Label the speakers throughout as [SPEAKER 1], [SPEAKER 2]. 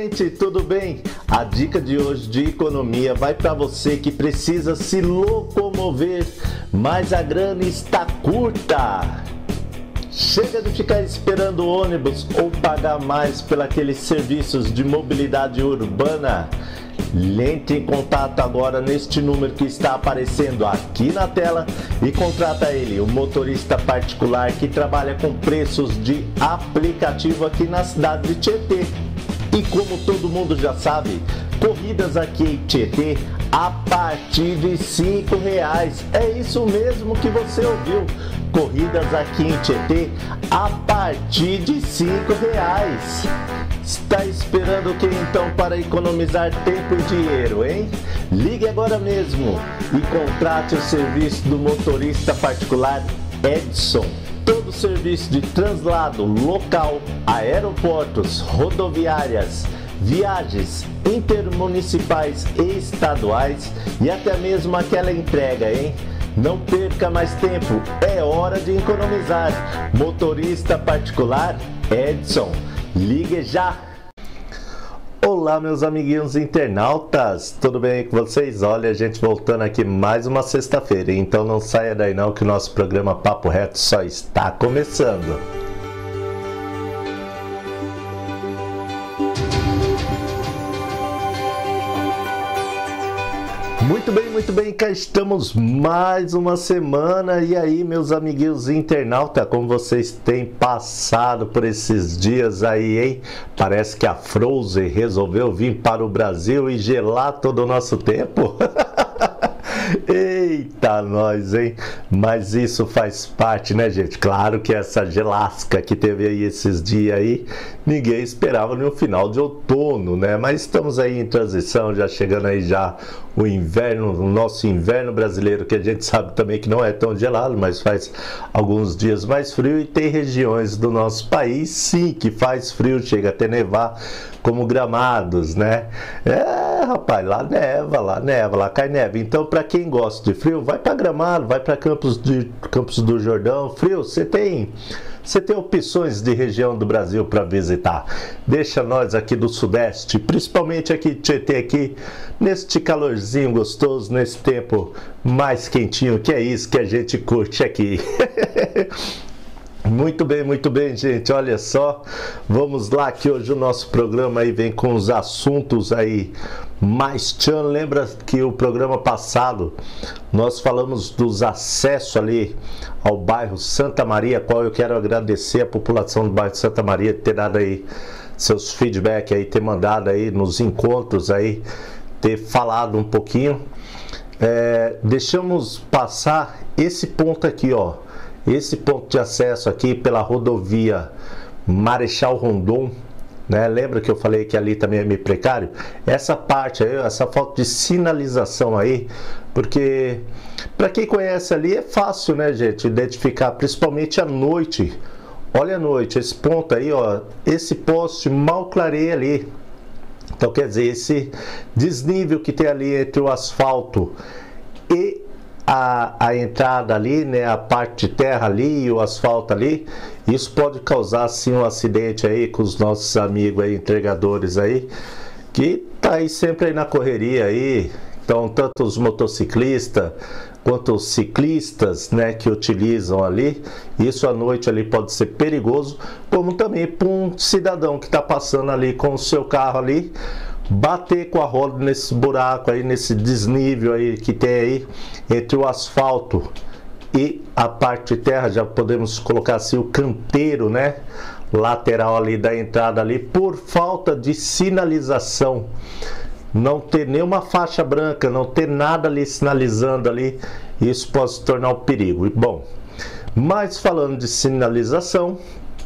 [SPEAKER 1] gente, tudo bem? A dica de hoje de economia vai para você que precisa se locomover, mas a grana está curta. Chega de ficar esperando o ônibus ou pagar mais pelos serviços de mobilidade urbana. Entre em contato agora neste número que está aparecendo aqui na tela e contrata ele, o motorista particular que trabalha com preços de aplicativo aqui na cidade de Tietê. E como todo mundo já sabe, corridas aqui em Tietê a partir de R$5. É isso mesmo que você ouviu. Corridas aqui em Tietê a partir de R$5. Está esperando o que então para economizar tempo e dinheiro, hein? Ligue agora mesmo e contrate o serviço do motorista particular Edson. Todo o serviço de translado local, aeroportos, rodoviárias, viagens intermunicipais e estaduais e até mesmo aquela entrega, hein? Não perca mais tempo, é hora de economizar. Motorista particular Edson. Ligue já! Olá, meus amiguinhos internautas, tudo bem com vocês? Olha, a gente voltando aqui mais uma sexta-feira, então não saia daí não que o nosso programa Papo Reto só está começando. Muito bem, cá estamos mais uma semana. E aí, meus amiguinhos internautas, como vocês têm passado por esses dias aí, hein? Parece que a Frozen resolveu vir para o Brasil e gelar todo o nosso tempo. Eita, nós, hein? Mas isso faz parte, né, gente? Claro que essa gelasca que teve aí esses dias aí, ninguém esperava no final de outono, né? Mas estamos aí em transição, já chegando aí já o inverno, o nosso inverno brasileiro, que a gente sabe também que não é tão gelado, mas faz alguns dias mais frio, e tem regiões do nosso país, sim, que faz frio, chega até nevar, como Gramados, né? É, rapaz, lá neva, lá cai neve. Então, para quem gosta de frio, vai para Gramado, vai para Campos do Jordão. Frio, você tem opções de região do Brasil para visitar. Deixa nós aqui do Sudeste, principalmente aqui de Tietê, aqui, neste calorzinho gostoso, nesse tempo mais quentinho, que é isso que a gente curte aqui. Muito bem, gente, olha só, vamos lá que hoje o nosso programa aí vem com os assuntos aí mais tchan. Lembra que o programa passado nós falamos dos acessos ali ao bairro Santa Maria, qual eu quero agradecer a população do bairro Santa Maria de ter dado aí seus feedback aí, ter mandado aí nos encontros aí, ter falado um pouquinho. Deixamos passar esse ponto aqui, ó. Esse ponto de acesso aqui pela rodovia Marechal Rondon, né? Lembra que eu falei que ali também é meio precário? Essa parte aí, essa falta de sinalização aí, porque para quem conhece ali é fácil, né, gente, identificar, principalmente à noite. Olha à noite, esse ponto aí, ó, esse poste mal clareia ali. Então, quer dizer, esse desnível que tem ali entre o asfalto e a entrada ali, né, a parte de terra ali e o asfalto ali, isso pode causar sim um acidente aí com os nossos amigos aí, entregadores aí, que tá aí sempre aí na correria aí. Então, tanto os motociclistas quanto os ciclistas, né, que utilizam ali, isso à noite ali pode ser perigoso, como também para um cidadão que está passando ali com o seu carro ali, bater com a roda nesse buraco aí, nesse desnível aí que tem aí entre o asfalto e a parte de terra, já podemos colocar assim o canteiro, né, lateral ali da entrada ali, por falta de sinalização. Não ter nenhuma faixa branca, não ter nada ali sinalizando ali, isso pode se tornar um perigo. Bom, mas falando de sinalização,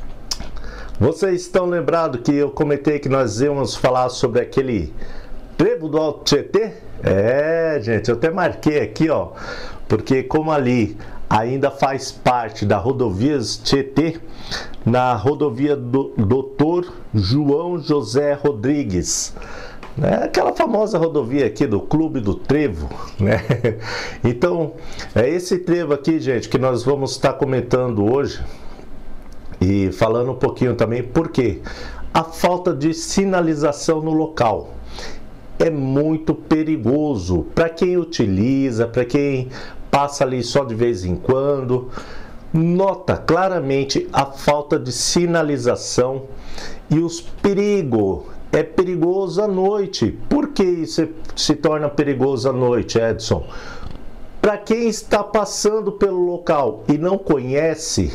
[SPEAKER 1] vocês estão lembrados que eu comentei que nós íamos falar sobre aquele trevo do Alto Tietê? Gente, eu até marquei aqui, ó, porque como ali ainda faz parte da rodovia Tietê, na rodovia do Dr. João José Rodrigues, né? Aquela famosa rodovia aqui do Clube do Trevo, né? Então, é esse trevo aqui, gente, que nós vamos estar comentando hoje. E falando um pouquinho também porque a falta de sinalização no local. É muito perigoso para quem utiliza, para quem passa ali só de vez em quando. Nota claramente a falta de sinalização e os perigos. É perigoso à noite. Por que isso se torna perigoso à noite, Edson? Para quem está passando pelo local e não conhece,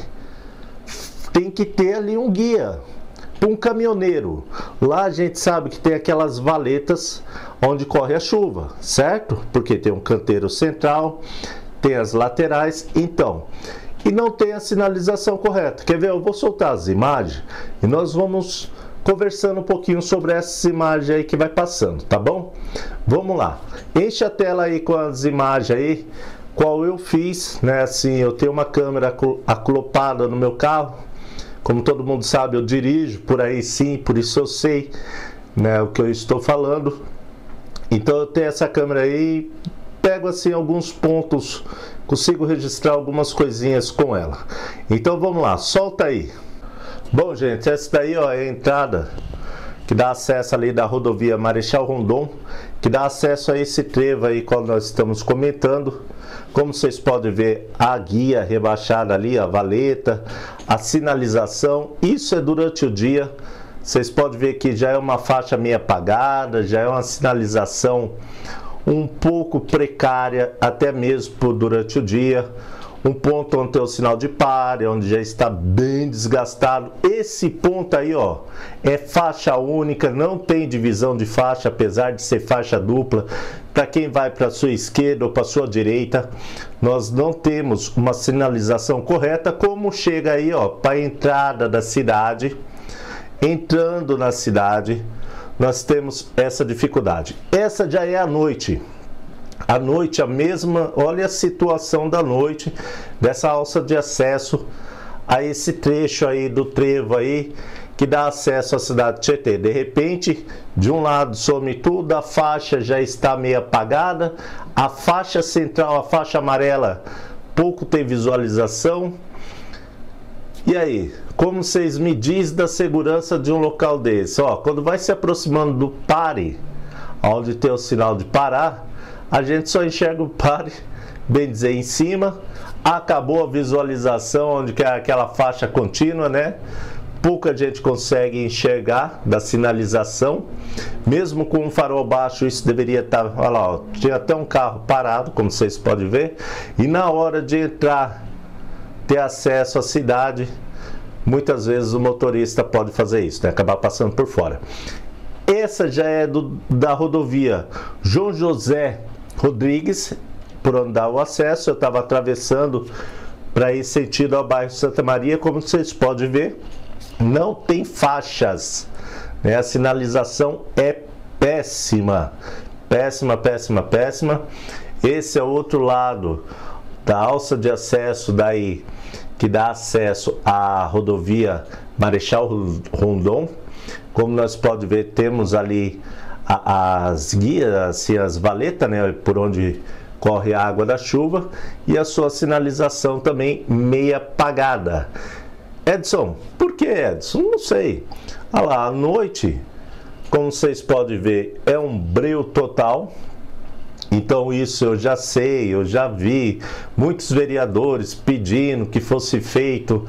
[SPEAKER 1] tem que ter ali um guia. Para um caminhoneiro, lá a gente sabe que tem aquelas valetas onde corre a chuva, certo? Porque tem um canteiro central, tem as laterais, então, e não tem a sinalização correta. Quer ver? Eu vou soltar as imagens e nós vamos conversando um pouquinho sobre essas imagens aí que vai passando, tá bom? Vamos lá. Enche a tela aí com as imagens aí, qual eu fiz, né? Assim, eu tenho uma câmera acoplada no meu carro. Como todo mundo sabe, eu dirijo por aí sim, por isso eu sei, né, o que eu estou falando. Então eu tenho essa câmera aí, pego assim alguns pontos, consigo registrar algumas coisinhas com ela. Então vamos lá, solta aí. Bom, gente, essa daí ó, é a entrada que dá acesso ali da rodovia Marechal Rondon, que dá acesso a esse trevo aí quando nós estamos comentando. Como vocês podem ver, a guia rebaixada ali, a valeta, a sinalização, isso é durante o dia. Vocês podem ver que já é uma faixa meio apagada, já é uma sinalização um pouco precária, até mesmo durante o dia. Um ponto onde tem o sinal de pare, onde já está bem desgastado. Esse ponto aí, ó, é faixa única, não tem divisão de faixa, apesar de ser faixa dupla. Para quem vai para a sua esquerda ou para a sua direita, nós não temos uma sinalização correta, como chega aí, ó, para a entrada da cidade. Entrando na cidade, nós temos essa dificuldade. Essa já é a noite. À noite, a mesma, olha a situação da noite, dessa alça de acesso a esse trecho aí do trevo aí, que dá acesso à cidade de Tietê. De repente, de um lado some tudo, a faixa já está meio apagada, a faixa central, a faixa amarela, pouco tem visualização. E aí, como vocês me dizem da segurança de um local desse? Ó, quando vai se aproximando do pare, onde tem o sinal de parar, a gente só enxerga o pare, bem dizer, em cima. Acabou a visualização, onde que é aquela faixa contínua, né? Pouca gente consegue enxergar da sinalização. Mesmo com um farol baixo, isso deveria estar... Olha lá, ó, tinha até um carro parado, como vocês podem ver. E na hora de entrar, ter acesso à cidade, muitas vezes o motorista pode fazer isso, né? Acabar passando por fora. Essa já é da rodovia João José Rodrigues, por onde dá o acesso. Eu estava atravessando para ir sentido ao bairro Santa Maria. Como vocês podem ver, não tem faixas, né? A sinalização é péssima, péssima, péssima, péssima. Esse é o outro lado da alça de acesso daí, que dá acesso à rodovia Marechal Rondon. Como nós podemos ver, temos ali as guias, assim, as valetas, né, por onde corre a água da chuva, e a sua sinalização também meia apagada. Edson, por que, Edson? Não sei. Olha lá, à noite, como vocês podem ver, é um breu total. Então isso eu já sei, eu já vi muitos vereadores pedindo que fosse feito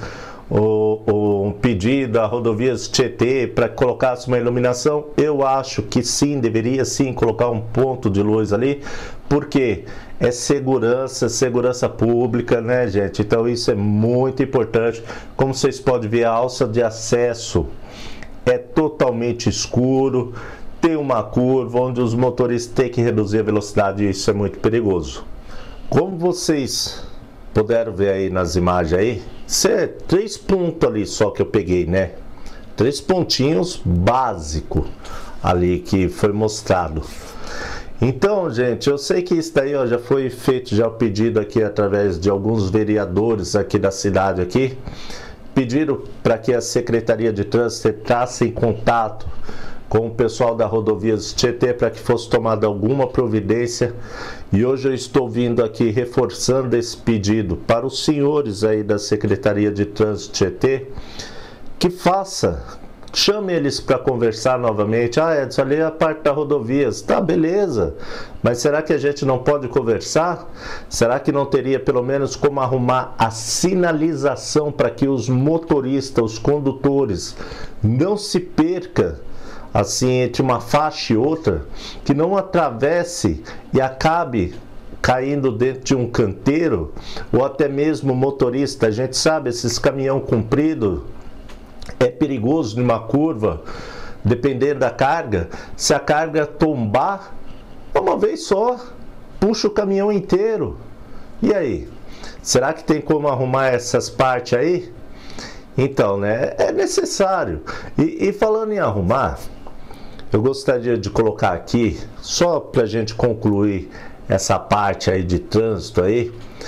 [SPEAKER 1] um pedido a rodovias Tietê para que colocasse uma iluminação. Eu acho que sim, deveria sim colocar um ponto de luz ali, porque é segurança pública, né, gente? Então isso é muito importante. Como vocês podem ver, a alça de acesso é totalmente escuro, tem uma curva onde os motoristas têm que reduzir a velocidade, e isso é muito perigoso. Como vocês puderam ver aí nas imagens aí, isso é 3 pontos ali só que eu peguei, né? 3 pontinhos básico ali que foi mostrado. Então, gente, eu sei que isso daí, ó, já foi feito já o pedido aqui através de alguns vereadores aqui da cidade aqui. Pediram para que a Secretaria de Trânsito entrasse em contato com o pessoal da rodovias Tietê para que fosse tomada alguma providência. E hoje eu estou vindo aqui reforçando esse pedido para os senhores aí da Secretaria de Trânsito Tietê, que faça chame eles para conversar novamente. Ah, Edson, ali é a parte da rodovia. Tá, beleza. Mas será que a gente não pode conversar? Será que não teria pelo menos como arrumar a sinalização para que os motoristas, os condutores, não se percam assim entre uma faixa e outra, que não atravesse e acabe caindo dentro de um canteiro, ou até mesmo motorista? A gente sabe, esses caminhão comprido é perigoso numa curva, dependendo da carga. Se a carga tombar, uma vez só, puxa o caminhão inteiro. E aí? Será que tem como arrumar essas partes aí? Então, né, é necessário. E falando em arrumar, eu gostaria de colocar aqui, só para a gente concluir essa parte aí de trânsito aí,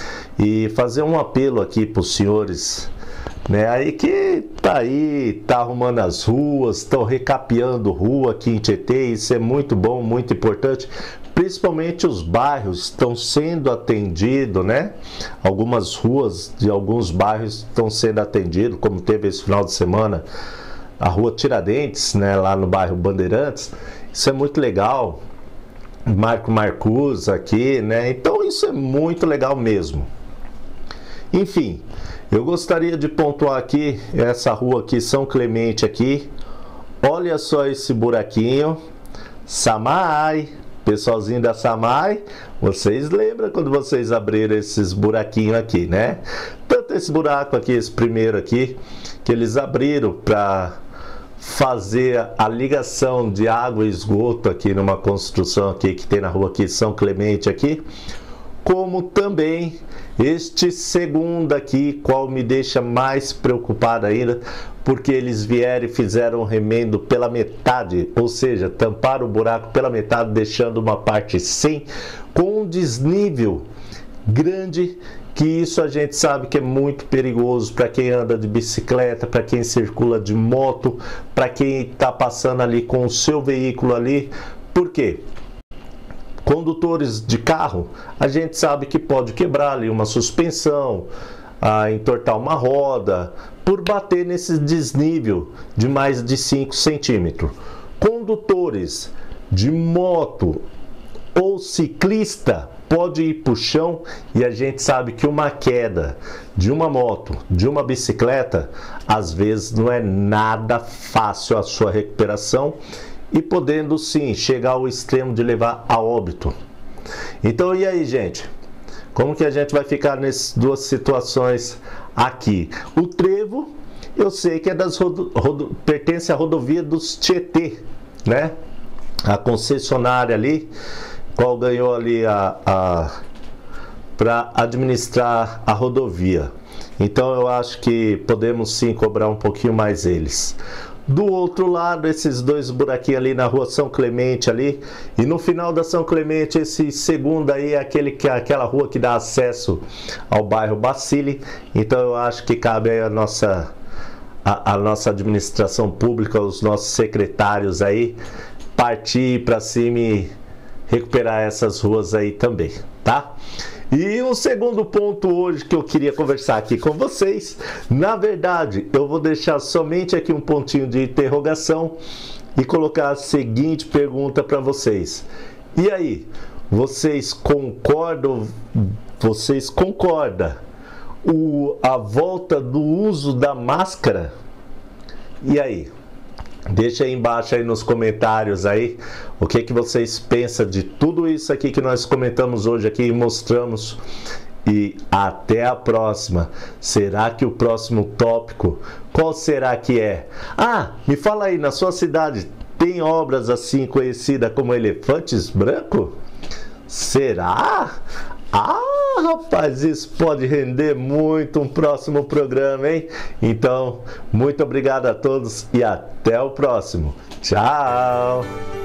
[SPEAKER 1] e fazer um apelo aqui para os senhores, né, aí, tá arrumando as ruas, estão recapeando rua aqui em Tietê. Isso é muito bom, muito importante. Principalmente os bairros estão sendo atendidos, né? Algumas ruas de alguns bairros estão sendo atendidos, como teve esse final de semana a rua Tiradentes, né, lá no bairro Bandeirantes. Isso é muito legal. Marco Marcuz aqui, né? Então isso é muito legal mesmo. Enfim, eu gostaria de pontuar aqui essa rua aqui, São Clemente aqui. Olha só esse buraquinho. Samai, pessoalzinho da Samai, vocês lembram quando vocês abriram esses buraquinhos aqui, né? Tanto esse buraco aqui, esse primeiro aqui, que eles abriram para fazer a ligação de água e esgoto aqui numa construção aqui que tem na rua aqui São Clemente aqui, como também este segundo aqui, qual me deixa mais preocupado ainda, porque eles vieram e fizeram um remendo pela metade, ou seja, tamparam o buraco pela metade, deixando uma parte sem, com um desnível grande, que isso a gente sabe que é muito perigoso para quem anda de bicicleta, para quem circula de moto, para quem está passando ali com o seu veículo ali. Por quê? Condutores de carro, a gente sabe que pode quebrar ali uma suspensão, entortar uma roda, por bater nesse desnível de mais de 5 centímetros. Condutores de moto ou ciclista pode ir para o chão, e a gente sabe que uma queda de uma moto, de uma bicicleta, às vezes não é nada fácil a sua recuperação, e podendo sim chegar ao extremo de levar a óbito. Então, e aí, gente? Como que a gente vai ficar nessas duas situações aqui? O trevo, eu sei que é pertence à rodovia dos Tietê, né? A concessionária ali, qual ganhou ali para administrar a rodovia. Então eu acho que podemos sim cobrar um pouquinho mais eles. Do outro lado, esses dois buraquinhos ali na rua São Clemente ali, e no final da São Clemente, esse segundo aí é aquela rua que dá acesso ao bairro Bacile. Então eu acho que cabe aí a nossa administração pública, os nossos secretários aí, partir para cima e recuperar essas ruas aí também, tá? E o segundo ponto hoje que eu queria conversar aqui com vocês, na verdade, eu vou deixar somente aqui um pontinho de interrogação e colocar a seguinte pergunta para vocês. E aí, vocês concordam a volta do uso da máscara? E aí? Deixa aí embaixo aí nos comentários aí o que vocês pensam de tudo isso aqui que nós comentamos hoje aqui e mostramos. E até a próxima. Será que o próximo tópico, qual será que é? Ah, me fala aí, na sua cidade tem obras assim conhecidas como elefantes brancos? Será? Ah, rapaz, isso pode render muito um próximo programa, hein? Então, muito obrigado a todos e até o próximo. Tchau!